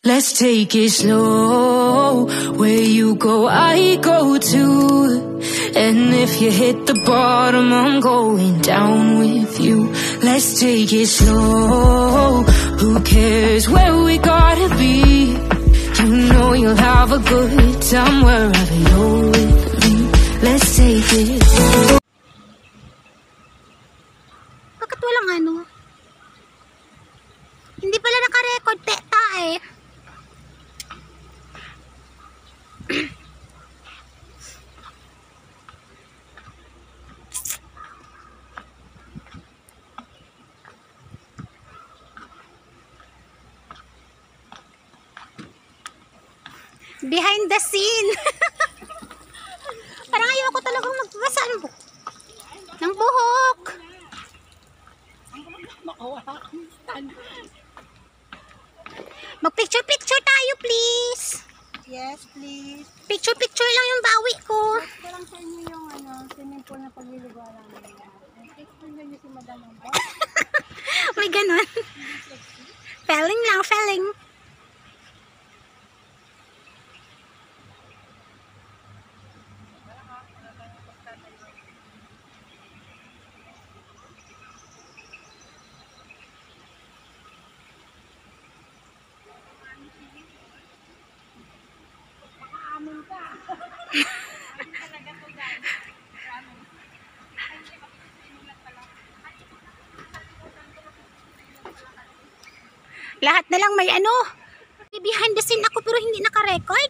Let's take it slow. Where you go, I go too. And if you hit the bottom, I'm going down with you. Let's take it slow. Who cares where we gotta be? You know you'll have a good time wherever you're with me. Let's take it slow. Bakit walang ano? Hindi pala naka-record teta eh. Behind the scene. Parang ayoko talagang magbasa ng buhok. Mag-picture-picture tayo, please. Yes, please. Picture-picture lang yung bawi ko. Parang sa inyo yung swimming pool na pagliligo namin. Picture nyo si Madam Amba. May ganun. Felling lang, felling. Lahat na lang may ano. Behind the scene ako pero hindi naka-record.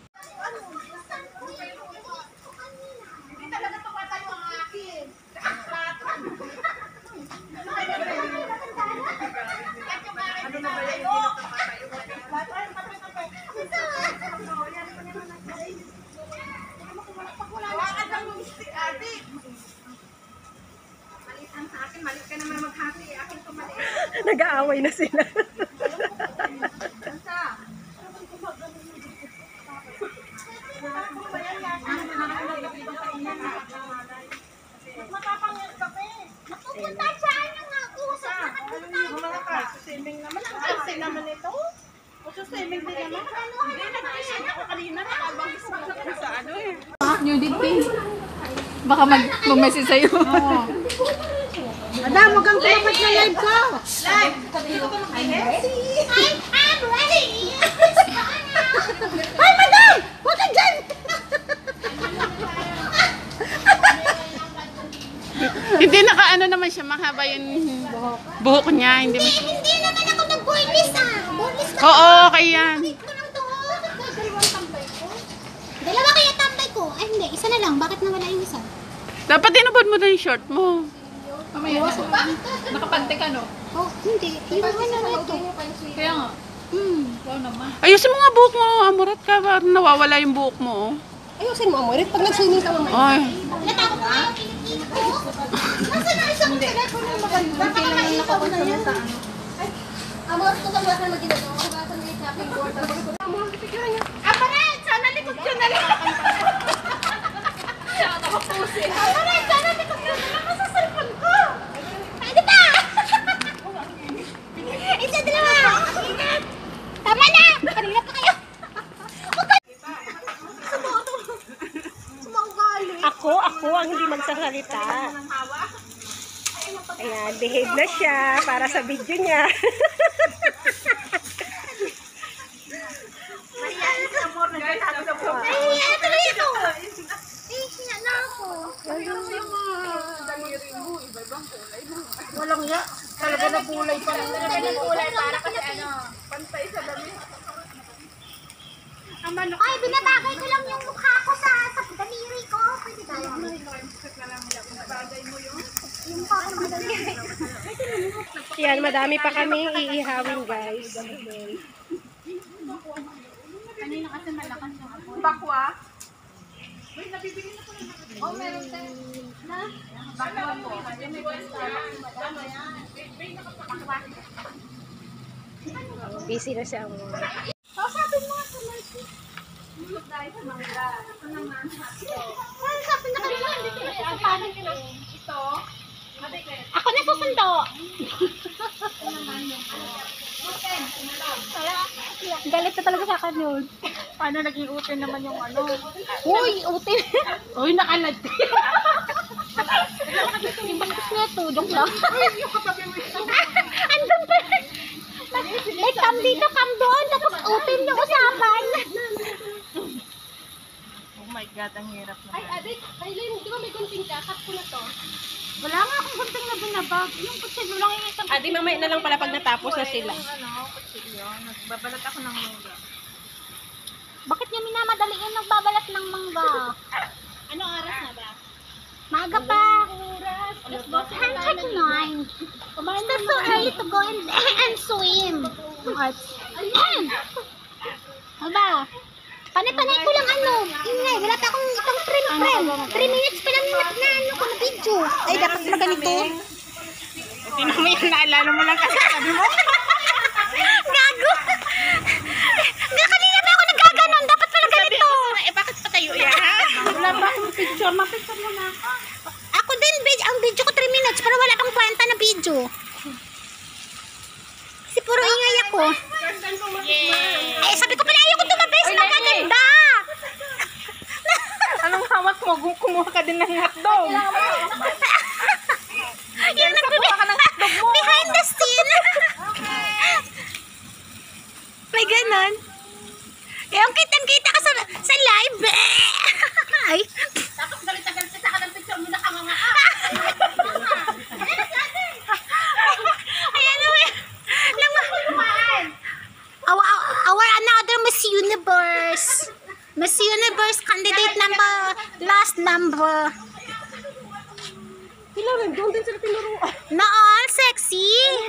Nag-aaway na sila. Pupunta saan yung usap na Swimming naman. Ang kasi naman ito. Swimming din naman. Hindi, nag-isip ako kanina. Nakabangis ako sa ano eh. Nudity. Baka mag-message sa'yo. Madam, huwag kang tulapad na live ko. Live! I'm ready! Ay, madam! Huwag ka dyan! Hindi naka-ano naman siya, mahaba yung buhok niya. Hindi naman ako nag-boyless Boyless ka. Oo, okay yan. Dalawa kaya tambay ko. Ay, hindi. Isa na lang. Bakit nawala yung isa? Dapat tinubad mo na yung short mo. Mamaya nakapante ka, no? Oh, hindi. Yung ano na ito. Kaya nga. Wow naman. Ayusin mo nga buhok mo, amurat ka. Parang nawawala yung buhok mo. Ayusin mo, Amorit. Pag nag-swimming ka mamaya. Ay. Natakot ko yung kinikini ko. Nasa na isang telepono yung maganda. Baka mainit ako na yan. Amor, ito lang wala mag-ginagawa. Magkakasan na yung shopping board. Aparat! Sana likod ka na lang. Aparat! Sana likod ka na lang. Nasa cellphone ko. Pwede pa! Isa, dalawa. Tama na! Kanina pa kayo. Ako ang hindi magsasalita. Ayan, behave na siya para sa video niya. Ay, tuloy ito. Hiya na ako. Walang ya. Talaga na kulay pa lang. Kulay para kasi ano, pantay sa dami. Ay, binabagay ko lang yung mukha ko sa daliri ko. Pwede ba yun? Yung mukha ko sa daliri. Yan, madami pa kaming iihawin, guys. Kanina kasi malakas yung ako. Bakwa. Oh, meron tayo. Na? Bakwa po. Busy na siya. Kausapin mo nga sa Mercy. Dahil sa mangga. Ito naman. Kausapin na kanila. Paano nila? Ito. Ako na susundo. Ito naman yung Wala. Galit na talaga sa akin yun. Paano naging utin naman yung ano? Uy, utin. Uy, nakalad. Yung bakit niya to, joke lang. Andun pa. May cam dito, cam doon. Tapos utin yung usapan. Oh my God, ang hirap na. Adik, di ba may gunting ka? Cut ko na to. Wala nga akong gunting na binabag. Yung kutsilyo lang yung isang Adi, mamaya na lang pala pag natapos na sila. Ano, kutsilyo. Nagbabalat ako ng mangga. Bakit niya minamadali yung nagbabalat ng mangga? Ano oras na ba? Maaga pa. Hand check 9. Still so early to go and swim. Aba, panay-panay ko lang ano. Ingay, wala pa akong itong frame. 3 minutes pa lang na ano ko na video. Ay, dapat na ganito. Tingnan mo yan, naalala mo lang kasi sabi mo. Gago! Kanina pa ako nagaganon. Dapat pala ganito. Bakit patayo yan? Wala ba akong picture? Mapicture mo na ako. Ako din, ang video ko 3 minutes pero wala pang kwenta na video. Kasi puro ingay ako. Eh, sabi ko pala ayaw ko tumabes. Magaganda. Anong hawak mo? Kumuha ka din ng hotdog. Yung nagkukuha ka ng hotdog mo. Behind the scene. May ganon. Yung kitang-kita ka sa live. Ay. Tapos galit-galit sa ka ng picture mo na kamanga. Ayan o. Our another Miss Universe. Miss Universe candidate number, last number. Tinuruan, doon din sila tinuruan. Noon, sexy.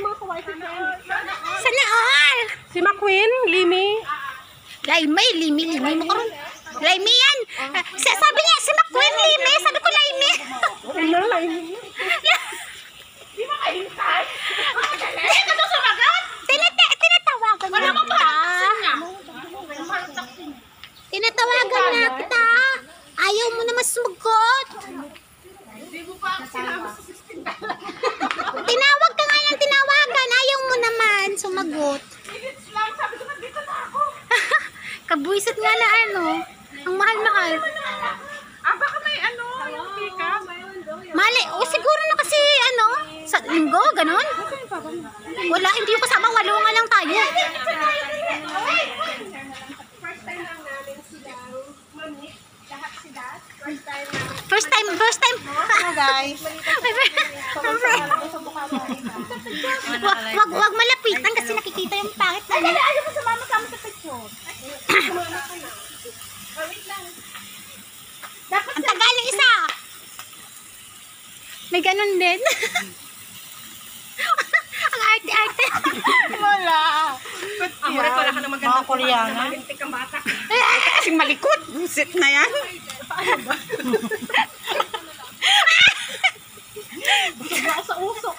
Sana all. Si McQueen, Limi. Limi mo karon. Limi yan. Sabi niya, si McQueen, Limi. Sabi ko, Limi. Ano, Limi? Di ba kahintay? Hindi ka doon sumagot? Tinatawagan na kita. Tinatawagan na kita. Ayaw mo naman sumagot. Hindi mo pa ako sinama sa 16 Tinawag ka nga ng tinawagan. Ayaw mo naman sumagot. minutes lang. Sabi ko, nandito na ako. Kabuisit nga na ano. Ang mahal-mahal. Baka may ano, yung pick-up. Mali. O siguro na kasi ano. Sa linggo, ganun. Wala, hindi ko kasama. 8 nga lang tayo. First time. Ano guys? Wag malapitan kasi nakikita yung pangit na. Ayaw ko sumama sa picture. Ang tagal ng isa. May ganun din. Ang arte-arte. Wala. Amore, wala ka na maganda. Mga Koreana. Malintik ang bata. Kasing malikot. Sit na yan. Sa usok.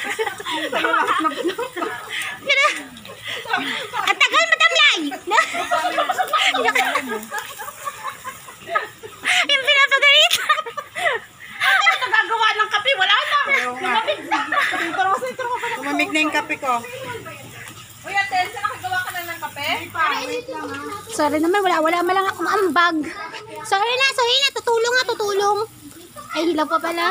Ang tagal, Madam Lai. Yung pinapagalitan. Nagagawa ng kape, wala na. Lumamig na. Lumamig na yung kape ko. Uy, Aten, saan nakagawa ka na ng kape? Sorry naman, wala malang akong ambag. Sorry na, tutulong. Ay, hilaw pa pala.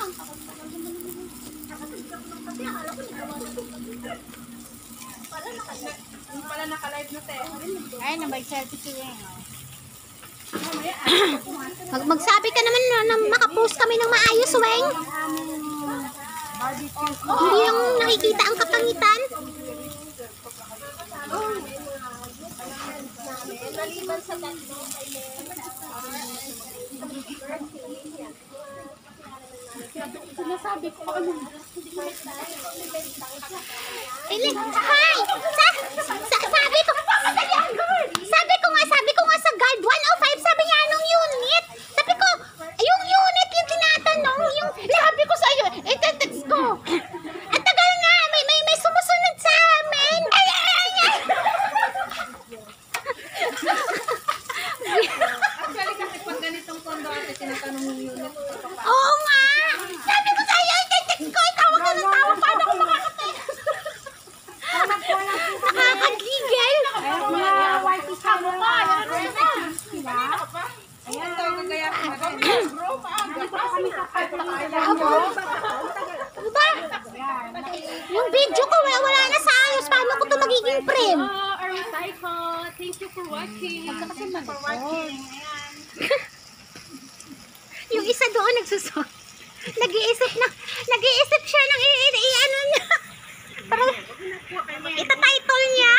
Hindi pala naka-live na te. Ay, nabag-selfie siya. Magsabi ka naman na makapost kami ng maayos, Weng. Hindi yung nakikita ang kapangitan. Sinasabi ko ano. Hi! Sabi ko nga sa guide 105, sabi niya anong unit? Sabi ko, yung unit yung tinatanong, yung sabi ko sa iyo, itetext ko. Ang tagal nga, may sumusunod sa amin. Ay! Actually, kasi pag ganitong kondo ate, tinatanong yung unit. Oo nga! Sabi ko sa iyo, itetext ko, tawag ka ng tawag, paano ko makakatext? Diba? Yung video ko, wala na sa ayos. Paano ko ito magiging frame? Thank you for watching. Yung isa doon nagsusot. Nag-iisip siya ng i-ano niya. Parang ita-title niya.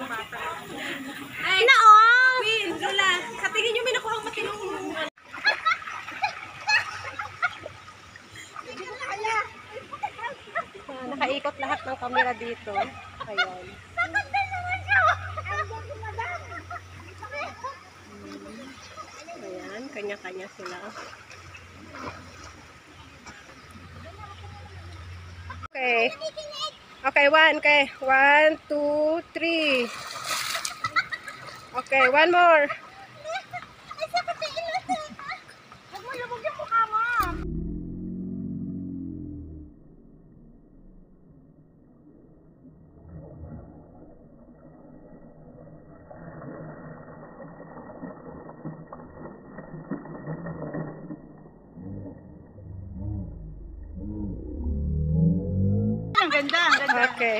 Na oh. Lola, sa tingin nyo may nakuhang matinong. Nakaikot lahat ng camera dito. Ayun. Ayan, kanya-kanya sila. Okay. Okay, one. Okay, 1, 2, 3. Okay, one more. Ang ganda, ang ganda. Okay.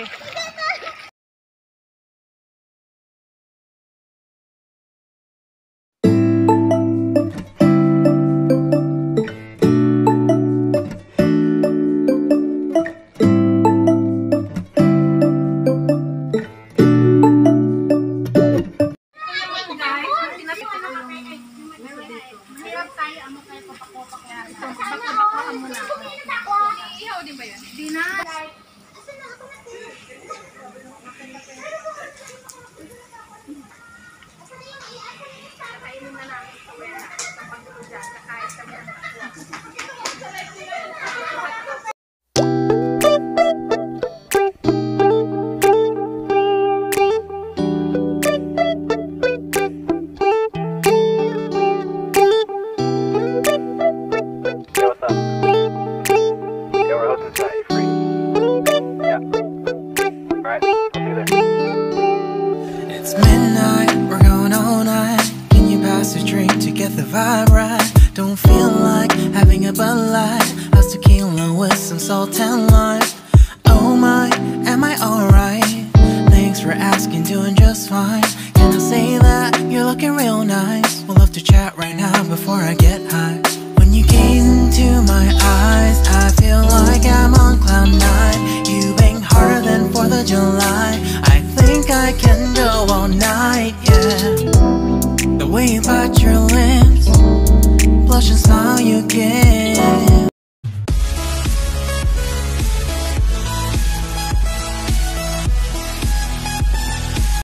It's midnight, we're going all night. Can you pass a drink to get the vibe right? Don't feel like having a Bud Light. How's tequila with some salt and lime? Oh my, am I alright? Thanks for asking, doing just fine. Can I say that you're looking real nice? We'll love to chat right now before I get high. When you gaze into my eyes, I feel like I'm on cloud nine. You bang harder than 4th of July. I think I can go all night, yeah. The way you bite your lips, blush and smile you give.